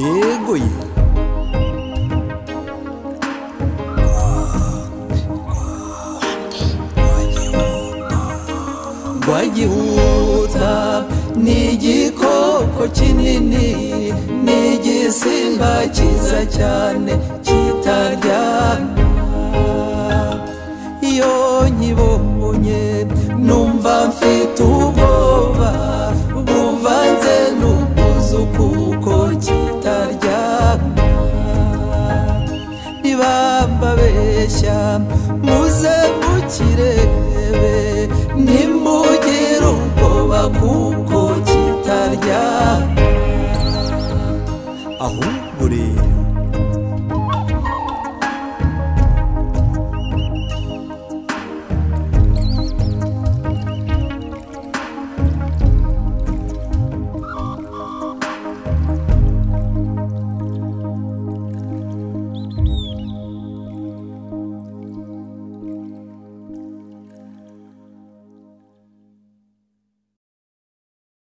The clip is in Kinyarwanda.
yego ye Rwagihuta ni igikoko kinini ni igisimba cyiza cyane kitaryana iyo nkibonye numva mfite ubwoba buvanze n'ubwuzu kuko kitaryana nibambabeshya muze mukire